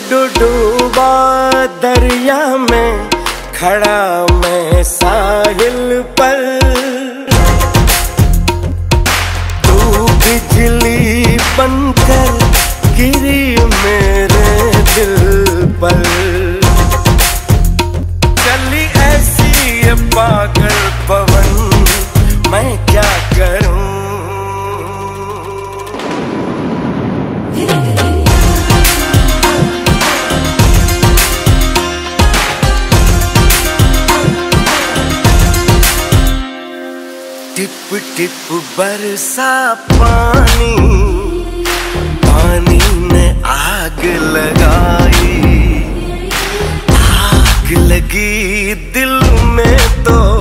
डूबा दरिया में खड़ा मैं साहिल पर, तू बिजली बनकर गिरी मेरे दिल पर। चली ऐसी ये पागल पवन, मैं क्या करूं। टिप टिप बरसा पानी, पानी ने आग लगाई, आग लगी दिल में तो